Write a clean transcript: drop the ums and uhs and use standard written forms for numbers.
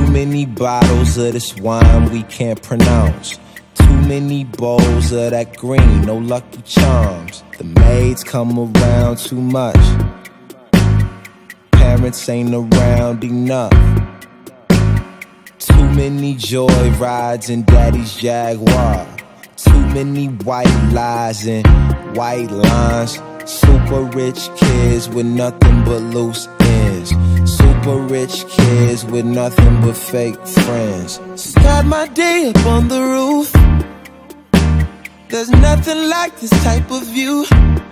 many bottles of this wine we can't pronounce. Too many bowls of that green, no Lucky Charms. The maids come around too much. Parents ain't around enough. Too many joy rides in daddy's Jaguar. Too many white lies and white lines. Super rich kids with nothing but loose ends. Super rich kids with nothing but fake friends. Start my day up on the roof. There's nothing like this type of view.